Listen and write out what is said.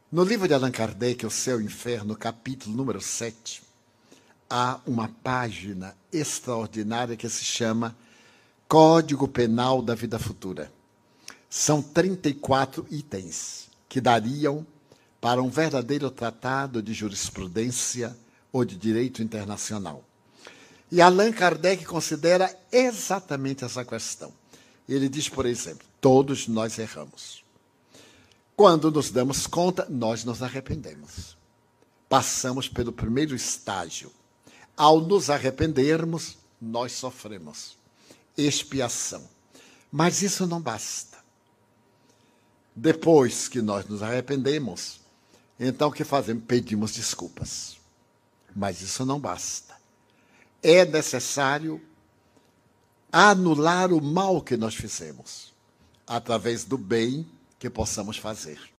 No livro de Allan Kardec, O Céu e o Inferno, capítulo número 7, há uma página extraordinária que se chama Código Penal da Vida Futura. São 34 itens que dariam para um verdadeiro tratado de jurisprudência ou de direito internacional. E Allan Kardec considera exatamente essa questão. Ele diz, por exemplo, todos nós erramos. Quando nos damos conta, nós nos arrependemos. Passamos pelo primeiro estágio. Ao nos arrependermos, nós sofremos expiação. Mas isso não basta. Depois que nós nos arrependemos, então o que fazemos? Pedimos desculpas. Mas isso não basta. É necessário anular o mal que nós fizemos, através do bem que possamos fazer.